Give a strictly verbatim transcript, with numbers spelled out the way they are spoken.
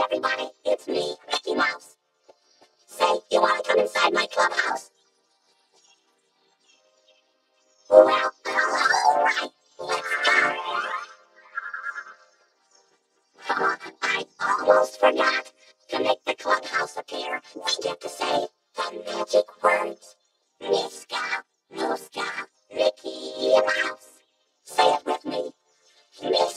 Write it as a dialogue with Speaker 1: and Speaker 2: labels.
Speaker 1: everybody, it's me, Mickey Mouse. Say, you wanna come inside my clubhouse? Well, alright, let's go. Oh, I almost forgot. To make the clubhouse appear, we get to say the magic words. Miska, Nooska, Mickey Mouse. Say it with me. Miska.